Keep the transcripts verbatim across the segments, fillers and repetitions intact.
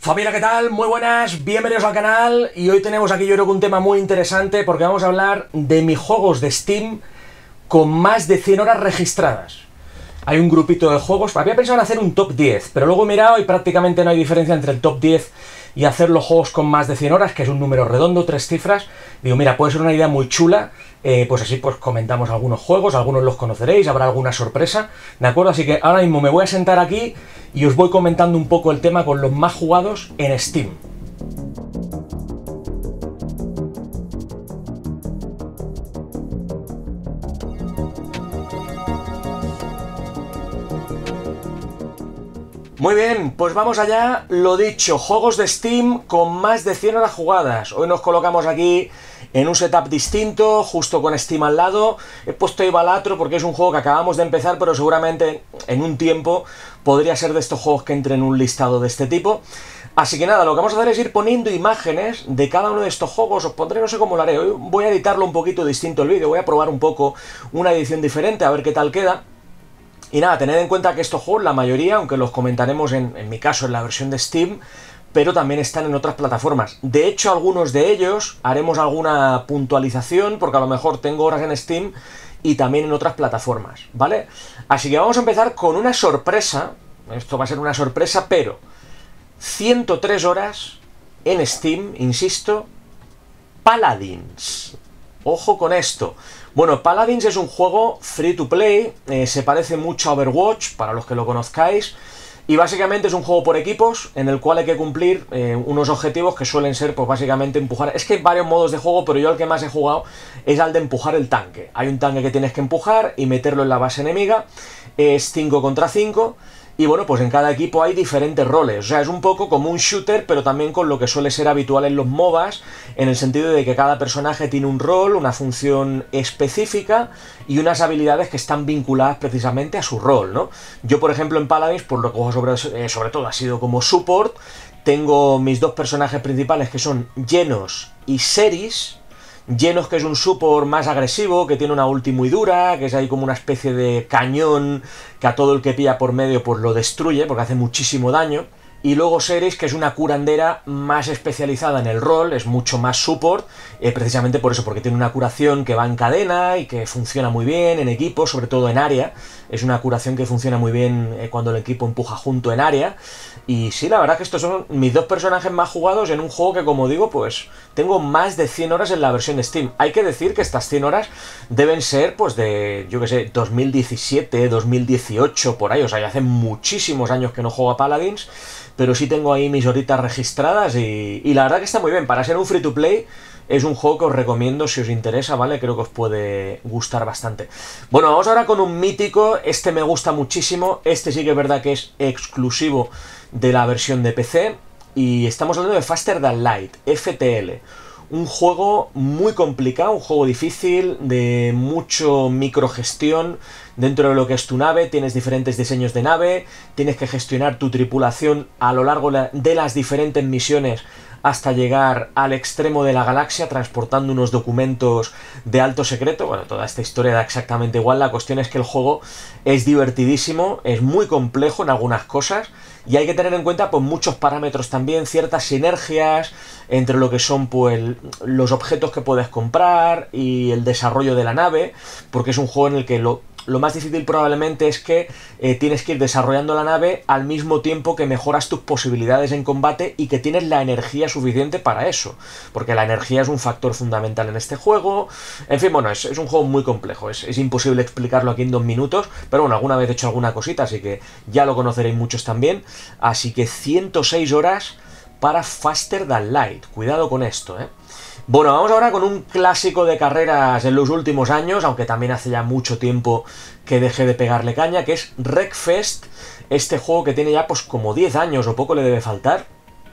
Familia, ¿qué tal? Muy buenas, bienvenidos al canal. Y hoy tenemos aquí yo creo que un tema muy interesante, porque vamos a hablar de mis juegos de Steam con más de cien horas registradas. Hay un grupito de juegos, había pensado en hacer un top diez, pero luego he mirado y prácticamente no hay diferencia entre el top diez y hacer los juegos con más de cien horas, que es un número redondo, tres cifras. Digo, mira, puede ser una idea muy chula, eh, pues así pues comentamos algunos juegos, algunos los conoceréis, habrá alguna sorpresa, ¿de acuerdo? Así que ahora mismo me voy a sentar aquí y os voy comentando un poco el tema con los más jugados en Steam. Muy bien, pues vamos allá. Lo dicho, juegos de Steam con más de cien horas jugadas. Hoy nos colocamos aquí en un setup distinto, justo con Steam al lado. He puesto Ibalatro porque es un juego que acabamos de empezar, pero seguramente en un tiempo podría ser de estos juegos que entre en un listado de este tipo. Así que nada, lo que vamos a hacer es ir poniendo imágenes de cada uno de estos juegos. Os pondré, no sé cómo lo haré, hoy voy a editarlo un poquito distinto el vídeo, voy a probar un poco una edición diferente, a ver qué tal queda. Y nada, tened en cuenta que estos juegos, la mayoría, aunque los comentaremos en, en mi caso en la versión de Steam, pero también están en otras plataformas. De hecho, algunos de ellos haremos alguna puntualización, porque a lo mejor tengo horas en Steam y también en otras plataformas, ¿vale? Así que vamos a empezar con una sorpresa. Esto va a ser una sorpresa, pero ciento tres horas en Steam, insisto, Paladins. Ojo con esto. Bueno, Paladins es un juego free to play, eh, se parece mucho a Overwatch, para los que lo conozcáis, y básicamente es un juego por equipos, en el cual hay que cumplir eh, unos objetivos que suelen ser, pues básicamente empujar. Es que hay varios modos de juego, pero yo el que más he jugado es al de empujar el tanque. Hay un tanque que tienes que empujar y meterlo en la base enemiga, es cinco contra cinco, y bueno, pues en cada equipo hay diferentes roles. O sea, es un poco como un shooter, pero también con lo que suele ser habitual en los MOBAs, en el sentido de que cada personaje tiene un rol, una función específica y unas habilidades que están vinculadas precisamente a su rol, ¿no? Yo, por ejemplo, en Paladins, por lo que juego sobre, eh, sobre todo ha sido como support, tengo mis dos personajes principales que son Genos y Seris. Genos, que es un support más agresivo, que tiene una ulti muy dura, que es ahí como una especie de cañón que a todo el que pilla por medio pues lo destruye, porque hace muchísimo daño. Y luego Seris, que es una curandera más especializada en el rol, es mucho más support, eh, precisamente por eso, porque tiene una curación que va en cadena y que funciona muy bien en equipo, sobre todo en área. Es una curación que funciona muy bien eh, cuando el equipo empuja junto en área. Y sí, la verdad que estos son mis dos personajes más jugados en un juego que, como digo, pues tengo más de cien horas en la versión de Steam. Hay que decir que estas cien horas deben ser, pues de, yo que sé, dos mil diecisiete, dos mil dieciocho, por ahí. O sea, ya hace muchísimos años que no juego a Paladins, pero sí tengo ahí mis horitas registradas y, y la verdad que está muy bien. Para ser un free to play es un juego que os recomiendo si os interesa, ¿vale? Creo que os puede gustar bastante. Bueno, vamos ahora con un mítico. Este me gusta muchísimo. Este sí que es verdad que es exclusivo de la versión de P C. Y estamos hablando de Faster Than Light, F T L. Un juego muy complicado, un juego difícil, de mucho microgestión dentro de lo que es tu nave. Tienes diferentes diseños de nave, tienes que gestionar tu tripulación a lo largo de las diferentes misiones hasta llegar al extremo de la galaxia transportando unos documentos de alto secreto. Bueno, toda esta historia da exactamente igual. La cuestión es que el juego es divertidísimo, es muy complejo en algunas cosas y hay que tener en cuenta pues muchos parámetros también, ciertas sinergias entre lo que son pues los objetos que puedes comprar y el desarrollo de la nave, porque es un juego en el que lo Lo más difícil probablemente es que eh, tienes que ir desarrollando la nave al mismo tiempo que mejoras tus posibilidades en combate y que tienes la energía suficiente para eso, porque la energía es un factor fundamental en este juego. En fin, bueno, es, es un juego muy complejo, es, es imposible explicarlo aquí en dos minutos, pero bueno, alguna vez he hecho alguna cosita, así que ya lo conoceréis muchos también. Así que ciento seis horas para Faster Than Light, cuidado con esto, ¿eh? Bueno, vamos ahora con un clásico de carreras en los últimos años, aunque también hace ya mucho tiempo que dejé de pegarle caña, que es Wreckfest, este juego que tiene ya pues como diez años o poco le debe faltar.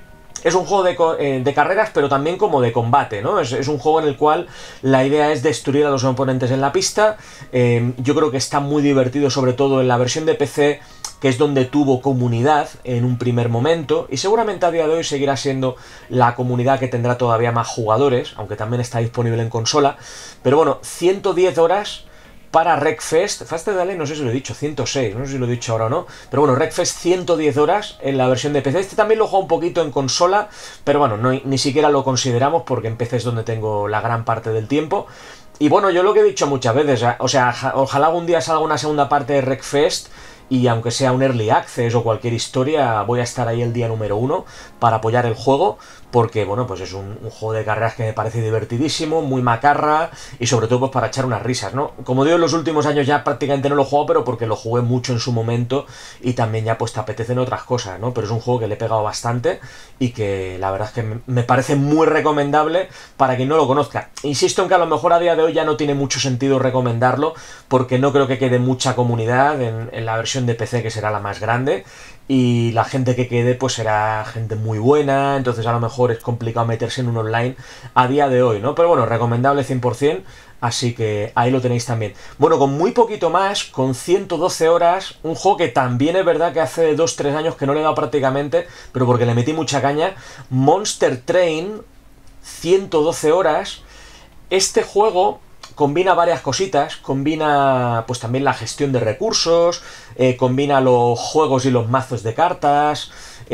Es un juego de, eh, de carreras, pero también como de combate, ¿no? Es, es un juego en el cual la idea es destruir a los oponentes en la pista. Eh, yo creo que está muy divertido, sobre todo en la versión de P C, que es donde tuvo comunidad en un primer momento, y seguramente a día de hoy seguirá siendo la comunidad que tendrá todavía más jugadores, aunque también está disponible en consola. Pero bueno, ciento diez horas para Wreckfest. Fast Dale, no sé si lo he dicho, ciento seis, no sé si lo he dicho ahora o no. Pero bueno, Wreckfest ciento diez horas en la versión de P C. Este también lo he jugado un poquito en consola, pero bueno, no, ni siquiera lo consideramos porque en P C es donde tengo la gran parte del tiempo. Y bueno, yo lo que he dicho muchas veces, o sea, ojalá algún día salga una segunda parte de Wreckfest. Y aunque sea un Early Access o cualquier historia, voy a estar ahí el día número uno para apoyar el juego, porque bueno, pues es un, un juego de carreras que me parece divertidísimo, muy macarra, y sobre todo pues para echar unas risas, ¿no? Como digo, en los últimos años ya prácticamente no lo juego, pero porque lo jugué mucho en su momento, y también ya pues te apetecen otras cosas, ¿no? Pero es un juego que le he pegado bastante, y que la verdad es que me parece muy recomendable para quien no lo conozca. Insisto en que a lo mejor a día de hoy ya no tiene mucho sentido recomendarlo, porque no creo que quede mucha comunidad en, en la versión de P C, que será la más grande, y la gente que quede pues será gente muy buena, entonces a lo mejor es complicado meterse en un online a día de hoy, ¿no? Pero bueno, recomendable cien por cien, así que ahí lo tenéis también. Bueno, con muy poquito más, con ciento doce horas, un juego que también es verdad que hace dos tres años que no le he dado prácticamente, pero porque le metí mucha caña, Monster Train, ciento doce horas. Este juego combina varias cositas, combina pues también la gestión de recursos, eh, combina los juegos y los mazos de cartas,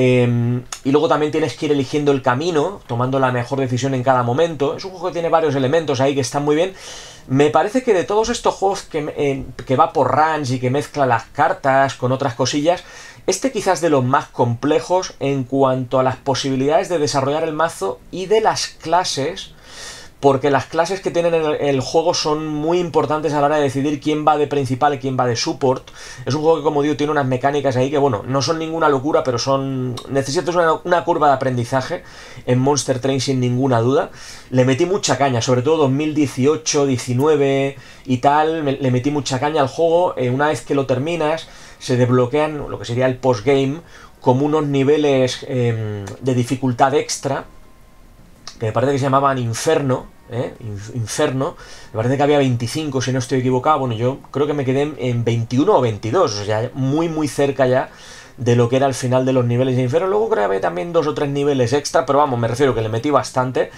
eh, y luego también tienes que ir eligiendo el camino, tomando la mejor decisión en cada momento. Es un juego que tiene varios elementos ahí que están muy bien. Me parece que de todos estos juegos que, eh, que va por runs y que mezcla las cartas con otras cosillas, este quizás de los más complejos en cuanto a las posibilidades de desarrollar el mazo y de las clases, porque las clases que tienen en el juego son muy importantes a la hora de decidir quién va de principal y quién va de support. Es un juego que, como digo, tiene unas mecánicas ahí que, bueno, no son ninguna locura, pero son... necesitas una, una curva de aprendizaje en Monster Train sin ninguna duda. Le metí mucha caña, sobre todo dos mil dieciocho, diecinueve y tal, me, le metí mucha caña al juego. Eh, una vez que lo terminas, se desbloquean lo que sería el postgame como unos niveles eh, de dificultad extra, que me parece que se llamaban Inferno, ¿eh? Inferno, me parece que había veinticinco, si no estoy equivocado. Bueno, yo creo que me quedé en veintiuno o veintidós, o sea, muy muy cerca ya de lo que era el final de los niveles de Inferno. Luego creo que había también dos o tres niveles extra, pero vamos, me refiero que le metí bastante,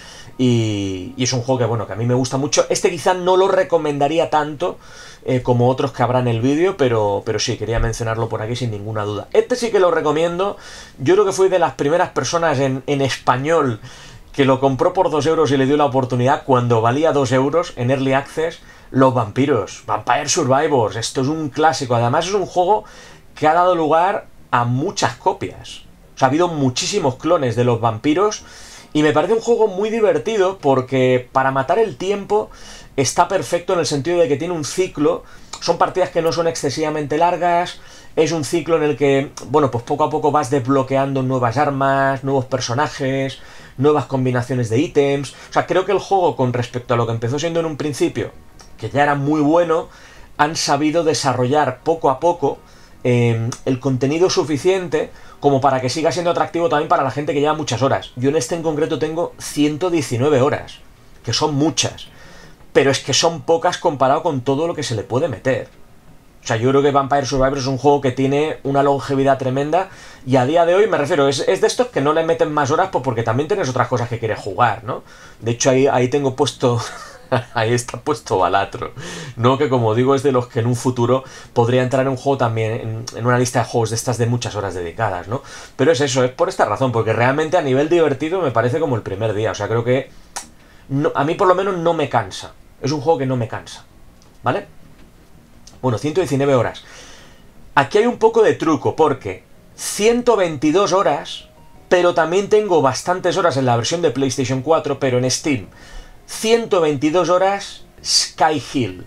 y, y es un juego que, bueno, que a mí me gusta mucho. Este quizá no lo recomendaría tanto eh, como otros que habrá en el vídeo, pero, pero sí, quería mencionarlo por aquí sin ninguna duda. Este sí que lo recomiendo. Yo creo que fui de las primeras personas en, en español que lo compró por dos euros y le dio la oportunidad cuando valía dos euros en Early Access. Los vampiros, Vampire Survivors, esto es un clásico. Además es un juego que ha dado lugar a muchas copias. O sea, ha habido muchísimos clones de los vampiros, y me parece un juego muy divertido porque para matar el tiempo está perfecto en el sentido de que tiene un ciclo. Son partidas que no son excesivamente largas. Es un ciclo en el que, bueno, pues poco a poco vas desbloqueando nuevas armas, nuevos personajes, nuevas combinaciones de ítems. O sea, creo que el juego, con respecto a lo que empezó siendo en un principio, que ya era muy bueno, han sabido desarrollar poco a poco eh, el contenido suficiente como para que siga siendo atractivo también para la gente que lleva muchas horas. Yo en este en concreto tengo ciento diecinueve horas, que son muchas, pero es que son pocas comparado con todo lo que se le puede meter. O sea, yo creo que Vampire Survivors es un juego que tiene una longevidad tremenda, y a día de hoy, me refiero, es, es de estos que no le meten más horas, pues porque también tienes otras cosas que quieres jugar, ¿no? De hecho, ahí, ahí tengo puesto... ahí está puesto Balatro, ¿no? Que, como digo, es de los que en un futuro podría entrar en un juego también, en, en una lista de juegos de estas de muchas horas dedicadas, ¿no? Pero es eso, es por esta razón, porque realmente a nivel divertido me parece como el primer día. O sea, creo que... no, a mí por lo menos no me cansa. Es un juego que no me cansa, ¿vale? Bueno, ciento diecinueve horas. Aquí hay un poco de truco, porque ciento veintidós horas, pero también tengo bastantes horas en la versión de PlayStation cuatro, pero en Steam. ciento veintidós horas Sky Hill.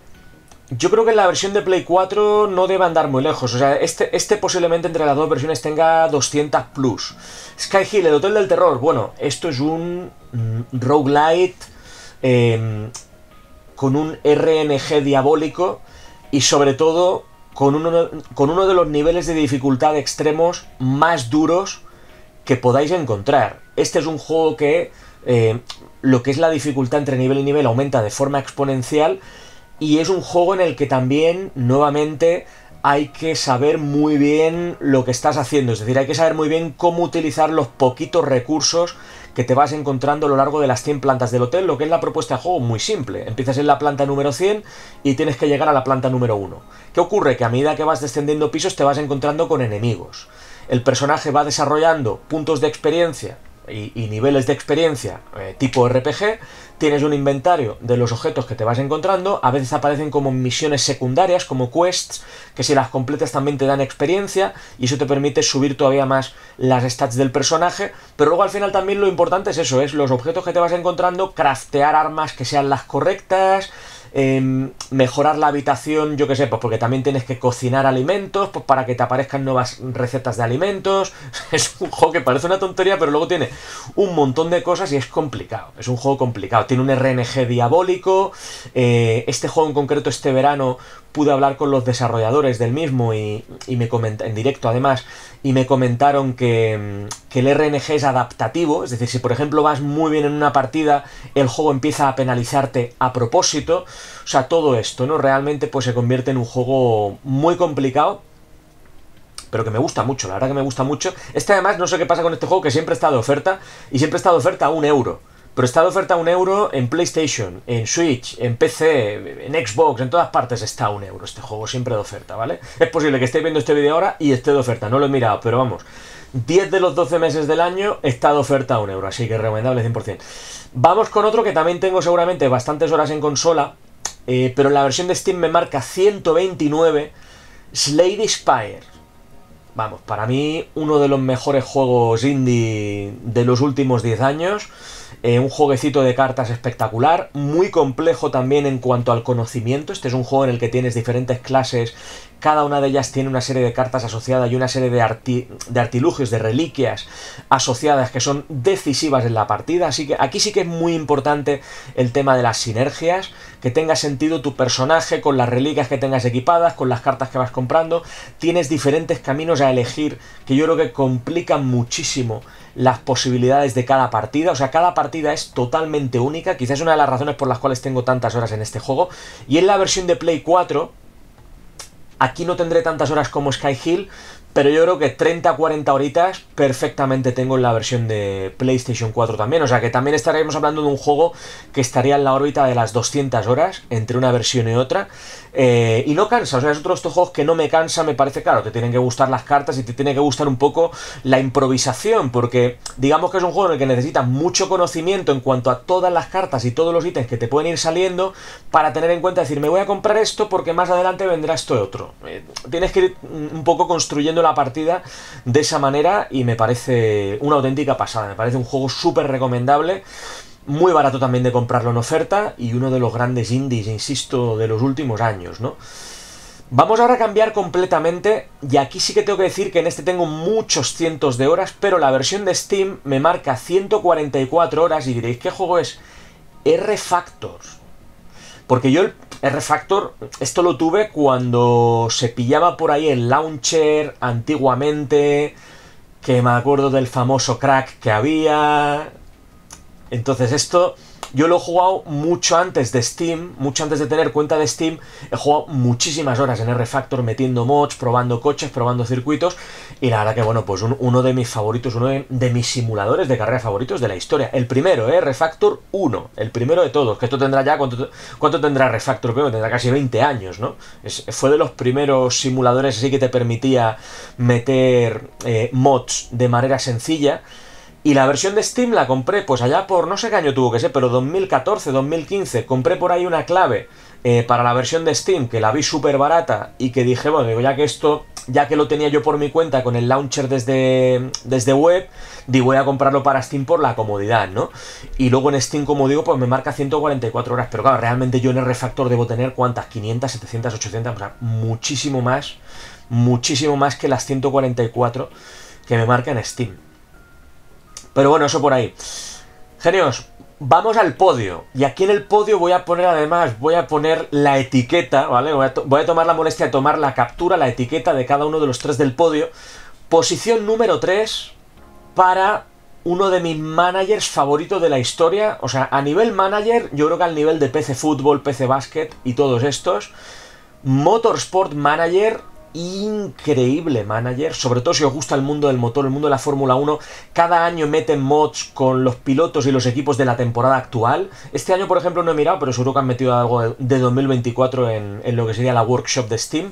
Yo creo que en la versión de Play cuatro no debe andar muy lejos. O sea, este, este posiblemente entre las dos versiones tenga doscientos plus. Sky Hill, el Hotel del Terror. Bueno, esto es un mm, roguelite eh, con un R N G diabólico, y sobre todo con uno, con uno de los niveles de dificultad extremos más duros que podáis encontrar. Este es un juego que eh, lo que es la dificultad entre nivel y nivel aumenta de forma exponencial, y es un juego en el que también, nuevamente, hay que saber muy bien lo que estás haciendo, es decir, hay que saber muy bien cómo utilizar los poquitos recursos que te vas encontrando a lo largo de las cien plantas del hotel. Lo que es la propuesta de juego, muy simple. Empiezas en la planta número cien y tienes que llegar a la planta número uno. ¿Qué ocurre? Que a medida que vas descendiendo pisos te vas encontrando con enemigos. El personaje va desarrollando puntos de experiencia y, y niveles de experiencia eh, tipo R P G. Tienes un inventario de los objetos que te vas encontrando. A veces aparecen como misiones secundarias, como quests, que si las completas también te dan experiencia y eso te permite subir todavía más las stats del personaje. Pero luego al final también lo importante es eso, es los objetos que te vas encontrando, craftear armas que sean las correctas, eh, mejorar la habitación, yo que sé, pues porque también tienes que cocinar alimentos, pues para que te aparezcan nuevas recetas de alimentos. Es un juego que parece una tontería, pero luego tiene un montón de cosas y es complicado, es un juego complicado, tiene un R N G diabólico. Eh, este juego en concreto este verano pude hablar con los desarrolladores del mismo y, y me comenta, en directo además, y me comentaron que, que el R N G es adaptativo, es decir, si por ejemplo vas muy bien en una partida, el juego empieza a penalizarte a propósito. O sea, todo esto, ¿no? Realmente pues se convierte en un juego muy complicado, pero que me gusta mucho, la verdad que me gusta mucho. Este además, no sé qué pasa con este juego, que siempre está de oferta, y siempre está de oferta a un euro. Pero está de oferta a un euro en PlayStation, en Switch, en P C, en Xbox, en todas partes está a un euro este juego, siempre de oferta, ¿vale? Es posible que estéis viendo este vídeo ahora y esté de oferta, no lo he mirado, pero vamos, diez de los doce meses del año está de oferta a un euro, así que recomendable cien por cien. Vamos con otro que también tengo seguramente bastantes horas en consola, eh, pero en la versión de Steam me marca ciento veintinueve, Slade Spire. Vamos, para mí uno de los mejores juegos indie de los últimos diez años. Eh, un jueguecito de cartas espectacular, muy complejo también en cuanto al conocimiento. Este es un juego en el que tienes diferentes clases, cada una de ellas tiene una serie de cartas asociadas y una serie de, arti de artilugios, de reliquias asociadas que son decisivas en la partida. Así que aquí sí que es muy importante el tema de las sinergias, que tenga sentido tu personaje con las reliquias que tengas equipadas, con las cartas que vas comprando. Tienes diferentes caminos a elegir que yo creo que complican muchísimo las posibilidades de cada partida. O sea, cada partida es totalmente única, quizás es una de las razones por las cuales tengo tantas horas en este juego. Y en la versión de Play cuatro, aquí no tendré tantas horas como Sky Hill, pero yo creo que treinta a cuarenta horitas perfectamente tengo en la versión de PlayStation cuatro también. O sea que también estaríamos hablando de un juego que estaría en la órbita de las doscientas horas entre una versión y otra. Eh, y no cansa, o sea, es otro de estos juegos que no me cansa, me parece. Claro, te tienen que gustar las cartas y te tiene que gustar un poco la improvisación, porque digamos que es un juego en el que necesitas mucho conocimiento en cuanto a todas las cartas y todos los ítems que te pueden ir saliendo para tener en cuenta, decir, me voy a comprar esto porque más adelante vendrá esto otro. Eh, tienes que ir un poco construyendo la partida de esa manera y me parece una auténtica pasada, me parece un juego súper recomendable. Muy barato también de comprarlo en oferta y uno de los grandes indies, insisto, de los últimos años, ¿no? Vamos ahora a cambiar completamente y aquí sí que tengo que decir que en este tengo muchos cientos de horas, pero la versión de Steam me marca ciento cuarenta y cuatro horas y diréis, ¿qué juego es? R-Factor. Porque yo el R-Factor, esto lo tuve cuando se pillaba por ahí el launcher antiguamente, que me acuerdo del famoso crack que había. Entonces esto yo lo he jugado mucho antes de Steam, mucho antes de tener cuenta de Steam. He jugado muchísimas horas en R-Factor metiendo mods, probando coches, probando circuitos. Y la verdad que bueno, pues un, uno de mis favoritos, uno de, de mis simuladores de carrera favoritos de la historia. El primero, ¿eh? R-Factor uno, el primero de todos. Que esto tendrá ya, ¿cuánto, cuánto tendrá R-Factor? Creo que tendrá casi veinte años, ¿no? Es, fue de los primeros simuladores así que te permitía meter eh, mods de manera sencilla. Y la versión de Steam la compré pues allá por, no sé qué año tuvo que ser, pero dos mil catorce, dos mil quince. Compré por ahí una clave eh, para la versión de Steam, que la vi súper barata y que dije, bueno, ya que esto, ya que lo tenía yo por mi cuenta con el launcher desde, desde web, digo, voy a comprarlo para Steam por la comodidad, ¿no? Y luego en Steam, como digo, pues me marca ciento cuarenta y cuatro horas. Pero claro, realmente yo en R-Factor debo tener, ¿cuántas? quinientas, setecientas, ochocientas, o sea, muchísimo más, muchísimo más que las ciento cuarenta y cuatro que me marca en Steam. Pero bueno, eso por ahí. Genios, vamos al podio. Y aquí en el podio voy a poner además, voy a poner la etiqueta, ¿vale? Voy a, voy a tomar la molestia de tomar la captura, la etiqueta de cada uno de los tres del podio. Posición número tres para uno de mis managers favoritos de la historia. O sea, a nivel manager, yo creo que al nivel de P C Fútbol, P C Basket y todos estos. Motorsport Manager, increíble manager, sobre todo si os gusta el mundo del motor, el mundo de la Fórmula uno. Cada año meten mods con los pilotos y los equipos de la temporada actual. Este año, por ejemplo, no he mirado, pero seguro que han metido algo de dos mil veinticuatro en, en lo que sería la workshop de Steam.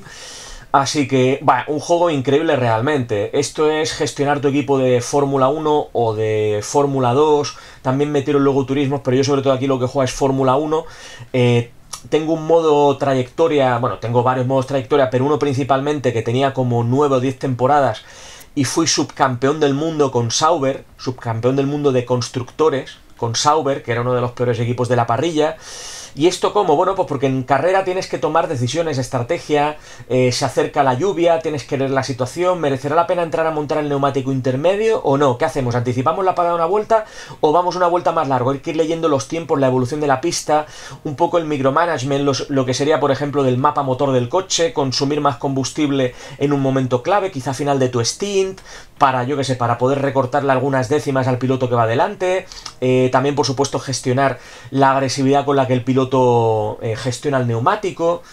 Así que, va, un juego increíble realmente. Esto es gestionar tu equipo de Fórmula uno o de Fórmula dos. También metieron luego turismos, pero yo sobre todo aquí lo que juego es Fórmula uno. Eh, Tengo un modo trayectoria, bueno, tengo varios modos trayectoria, pero uno principalmente que tenía como nueve o diez temporadas y fui subcampeón del mundo con Sauber, subcampeón del mundo de constructores con Sauber, que era uno de los peores equipos de la parrilla. ¿Y esto cómo? Bueno, pues porque en carrera tienes que tomar decisiones, estrategia, eh, se acerca la lluvia, tienes que leer la situación, ¿merecerá la pena entrar a montar el neumático intermedio o no? ¿Qué hacemos? ¿Anticipamos la parada de una vuelta o vamos una vuelta más largo? Hay que ir leyendo los tiempos, la evolución de la pista, un poco el micromanagement, los, lo que sería, por ejemplo, del mapa motor del coche, consumir más combustible en un momento clave, quizá final de tu stint, para, yo que sé, para poder recortarle algunas décimas al piloto que va adelante. Eh, también, por supuesto, gestionar la agresividad con la que el piloto Eh, gestiona el neumático,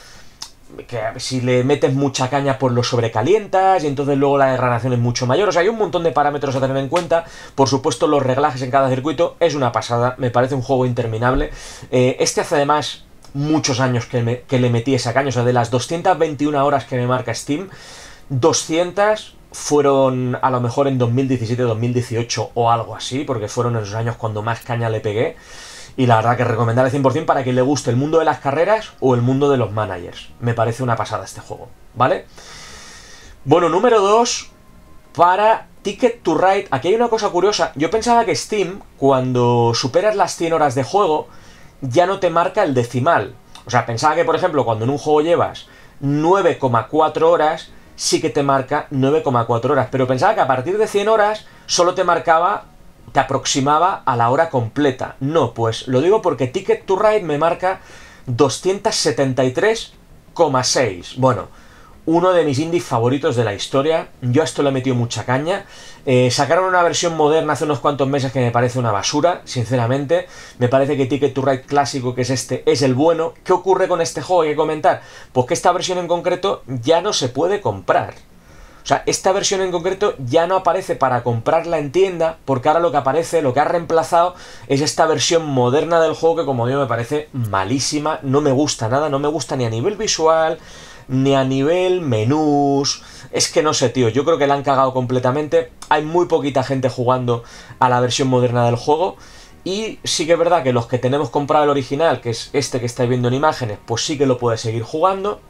que si le metes mucha caña pues lo sobrecalientas y entonces luego la degradación es mucho mayor. O sea, hay un montón de parámetros a tener en cuenta. Por supuesto, los reglajes en cada circuito es una pasada, me parece un juego interminable. Eh, este hace además muchos años que, me, que le metí esa caña, o sea, de las doscientas veintiuna horas que me marca Steam, doscientas fueron a lo mejor en dos mil diecisiete dos mil dieciocho o algo así, porque fueron esos años cuando más caña le pegué. Y la verdad que recomendar al cien por cien para quien le guste el mundo de las carreras o el mundo de los managers. Me parece una pasada este juego, ¿vale? Bueno, número dos, para Ticket to Ride. Aquí hay una cosa curiosa. Yo pensaba que Steam, cuando superas las cien horas de juego, ya no te marca el decimal. O sea, pensaba que, por ejemplo, cuando en un juego llevas nueve coma cuatro horas, sí que te marca nueve coma cuatro horas. Pero pensaba que a partir de cien horas solo te marcaba, te aproximaba a la hora completa. No, pues lo digo porque Ticket to Ride me marca doscientos setenta y tres coma seis. Bueno, uno de mis indies favoritos de la historia. Yo a esto le he metido mucha caña. Eh, sacaron una versión moderna hace unos cuantos meses que me parece una basura, sinceramente. Me parece que Ticket to Ride clásico, que es este, es el bueno. ¿Qué ocurre con este juego? Hay que comentar. Pues que esta versión en concreto ya no se puede comprar. O sea, esta versión en concreto ya no aparece para comprarla en tienda, porque ahora lo que aparece, lo que ha reemplazado, es esta versión moderna del juego que, como digo, me parece malísima, no me gusta nada, no me gusta ni a nivel visual, ni a nivel menús. Es que no sé, tío, yo creo que la han cagado completamente. Hay muy poquita gente jugando a la versión moderna del juego. Y sí que es verdad que los que tenemos comprado el original, que es este que estáis viendo en imágenes, pues sí que lo puedes seguir jugando.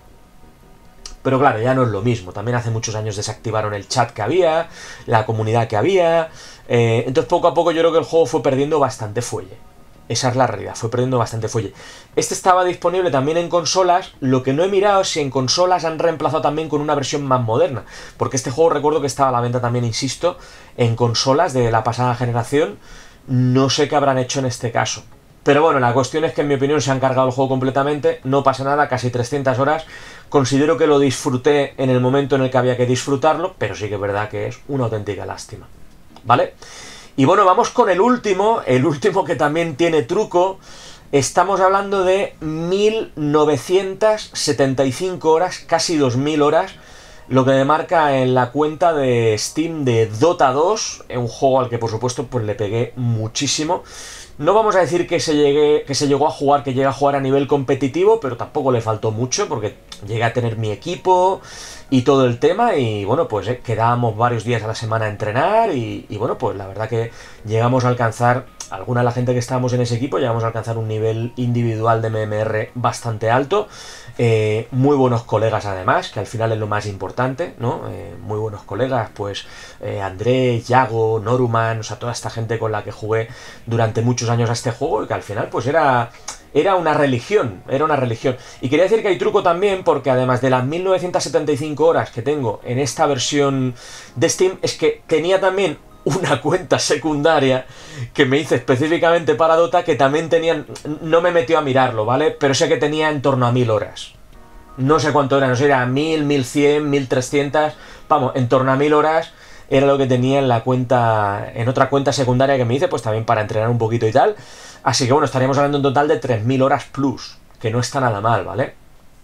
Pero claro, ya no es lo mismo. También hace muchos años desactivaron el chat que había, la comunidad que había. Eh, entonces poco a poco yo creo que el juego fue perdiendo bastante fuelle. Esa es la realidad, fue perdiendo bastante fuelle. Este estaba disponible también en consolas. Lo que no he mirado es si en consolas han reemplazado también con una versión más moderna. Porque este juego recuerdo que estaba a la venta también, insisto, en consolas de la pasada generación. No sé qué habrán hecho en este caso. Pero bueno, la cuestión es que en mi opinión se han cargado el juego completamente, no pasa nada, casi trescientas horas. Considero que lo disfruté en el momento en el que había que disfrutarlo, pero sí que es verdad que es una auténtica lástima, ¿vale? Y bueno, vamos con el último, el último que también tiene truco. Estamos hablando de mil novecientas setenta y cinco horas, casi dos mil horas, lo que me marca en la cuenta de Steam de Dota dos, un juego al que por supuesto pues le pegué muchísimo. No vamos a decir que se, llegue, que se llegó a jugar, que llegue a jugar a nivel competitivo, pero tampoco le faltó mucho, porque llegué a tener mi equipo y todo el tema, y bueno, pues eh, quedábamos varios días a la semana a entrenar, y, y bueno, pues la verdad que llegamos a alcanzar, alguna de la gente que estábamos en ese equipo, llegamos a alcanzar un nivel individual de M M R bastante alto, eh, muy buenos colegas además, que al final es lo más importante, ¿no? Eh, muy buenos colegas, pues eh, André, Yago, Noruman, o sea, toda esta gente con la que jugué durante muchos años a este juego, y que al final pues era... Era una religión, era una religión. Y quería decir que hay truco también, porque además de las mil novecientas setenta y cinco horas que tengo en esta versión de Steam, es que tenía también una cuenta secundaria que me hice específicamente para Dota, que también tenían... No me metió a mirarlo, ¿vale? Pero sé que tenía en torno a mil horas. No sé cuánto era, no sé, era mil, mil cien, mil trescientas... Vamos, en torno a mil horas era lo que tenía en la cuenta... En otra cuenta secundaria que me hice, pues también para entrenar un poquito y tal... Así que bueno, estaríamos hablando en total de tres mil horas plus, que no está nada mal, ¿vale?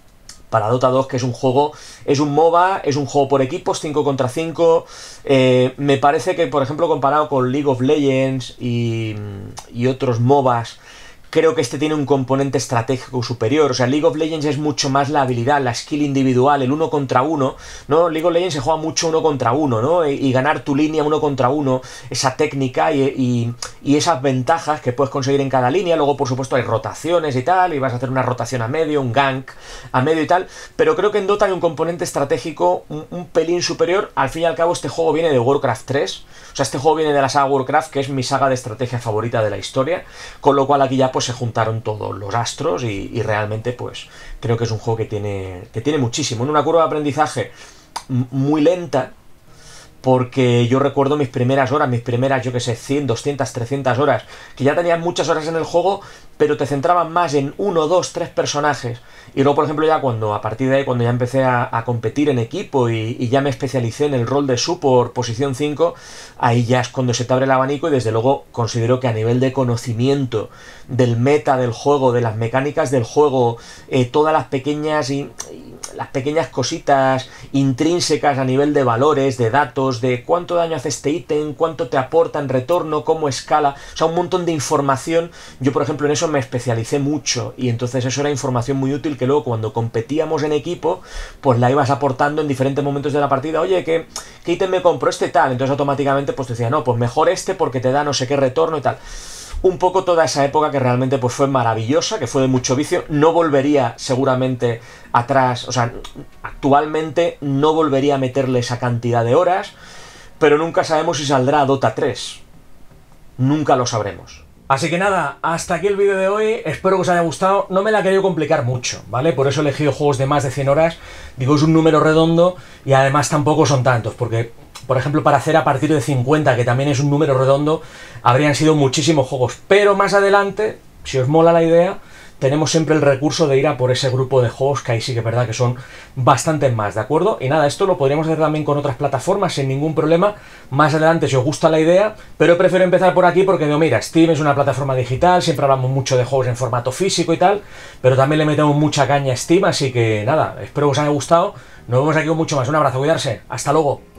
para Dota dos, que es un juego, es un MOBA, es un juego por equipos, cinco contra cinco. Eh, me parece que, por ejemplo, comparado con League of Legends y, y otros MOBAs, creo que este tiene un componente estratégico superior. O sea, League of Legends es mucho más la habilidad, la skill individual, el uno contra uno, ¿no? League of Legends se juega mucho uno contra uno, ¿no? Y, y ganar tu línea uno contra uno, esa técnica y, y, y esas ventajas que puedes conseguir en cada línea. Luego, por supuesto, hay rotaciones y tal, y vas a hacer una rotación a medio, un gank a medio y tal. Pero creo que en Dota hay un componente estratégico un, un pelín superior. Al fin y al cabo, este juego viene de Warcraft tres. O sea, este juego viene de la saga Warcraft, que es mi saga de estrategia favorita de la historia. Con lo cual aquí ya pues se juntaron todos los astros y, y realmente pues creo que es un juego que tiene, que tiene muchísimo. En una curva de aprendizaje muy lenta, porque yo recuerdo mis primeras horas, mis primeras, yo que sé, cien, doscientas, trescientas horas, que ya tenías muchas horas en el juego, pero te centraban más en uno, dos, tres personajes. Y luego, por ejemplo, ya cuando, a partir de ahí, cuando ya empecé a, a competir en equipo y, y ya me especialicé en el rol de support, posición cinco, ahí ya es cuando se te abre el abanico y desde luego considero que a nivel de conocimiento del meta del juego, de las mecánicas del juego, eh, todas las pequeñas y, y las pequeñas cositas intrínsecas a nivel de valores, de datos, de cuánto daño hace este ítem, cuánto te aporta en retorno, cómo escala, o sea, un montón de información. Yo, por ejemplo, en eso me especialicé mucho y entonces eso era información muy útil que luego cuando competíamos en equipo, pues la ibas aportando en diferentes momentos de la partida. Oye, ¿qué, qué ítem me compro? Este tal. Entonces automáticamente pues te decía, no, pues mejor este porque te da no sé qué retorno y tal. Un poco toda esa época que realmente pues fue maravillosa, que fue de mucho vicio. No volvería seguramente atrás, o sea, actualmente no volvería a meterle esa cantidad de horas, pero nunca sabemos si saldrá Dota tres. Nunca lo sabremos. Así que nada, hasta aquí el vídeo de hoy, espero que os haya gustado. No me la he querido complicar mucho, ¿vale? Por eso he elegido juegos de más de cien horas. Digo, es un número redondo y además tampoco son tantos, porque, por ejemplo, para hacer a partir de cincuenta, que también es un número redondo, habrían sido muchísimos juegos. Pero más adelante, si os mola la idea, tenemos siempre el recurso de ir a por ese grupo de juegos que ahí sí que es verdad que son bastantes más, ¿de acuerdo? Y nada, esto lo podríamos hacer también con otras plataformas sin ningún problema, más adelante si os gusta la idea, pero prefiero empezar por aquí porque digo, mira, Steam es una plataforma digital, siempre hablamos mucho de juegos en formato físico y tal, pero también le metemos mucha caña a Steam, así que nada, espero que os haya gustado, nos vemos aquí con mucho más, un abrazo, cuidarse, hasta luego.